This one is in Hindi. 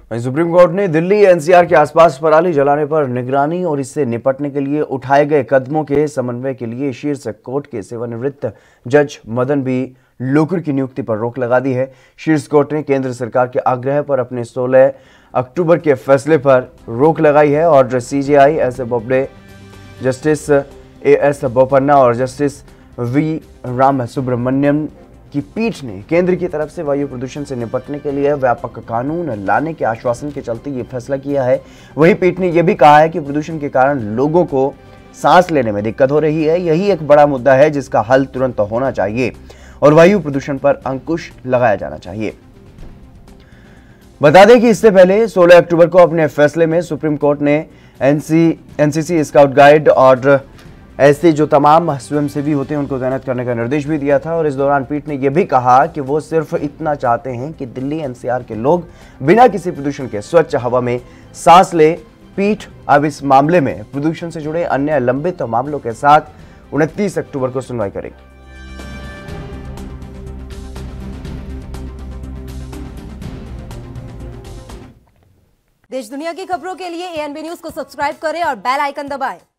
वहीं सुप्रीम कोर्ट ने दिल्ली एनसीआर के आसपास पराली जलाने पर निगरानी और इससे निपटने के लिए उठाए गए कदमों के समन्वय के लिए शीर्ष कोर्ट के सेवानिवृत्त जज मदन बी लोकुर की नियुक्ति पर रोक लगा दी है। शीर्ष कोर्ट ने केंद्र सरकार के आग्रह पर अपने 16 अक्टूबर के फैसले पर रोक लगाई है और CJI S Bobde, justice A S Bopanna और जस्टिस वी राम सुब्रमण्यम की पीठ ने केंद्र की तरफ से वायु प्रदूषण से निपटने के लिए व्यापक कानून लाने के आश्वासन के चलते ये फैसला किया है। वहीं पीठ ने यह भी कहा है कि प्रदूषण के कारण लोगों को सांस लेने में दिक्कत हो रही है। यही एक बड़ा मुद्दा है जिसका हल तुरंत होना चाहिए और वायु प्रदूषण पर अंकुश लगाया जाना चाहिए। बता दें कि इससे पहले 16 अक्टूबर को अपने फैसले में सुप्रीम कोर्ट ने एनसीसी, स्काउट गाइड और ऐसे जो तमाम स्वयंसेवी होते हैं उनको तैनात करने का निर्देश भी दिया था और इस दौरान पीठ ने यह भी कहा कि वो सिर्फ इतना चाहते हैं कि दिल्ली एनसीआर के लोग बिना किसी प्रदूषण के स्वच्छ हवा में सांस ले। पीठ अब इस मामले में प्रदूषण से जुड़े अन्य लंबित मामलों के साथ 29 अक्टूबर को सुनवाई करेगी। देश दुनिया की खबरों के लिए एएनबी न्यूज को सब्सक्राइब करें और बेल आइकन दबाएं।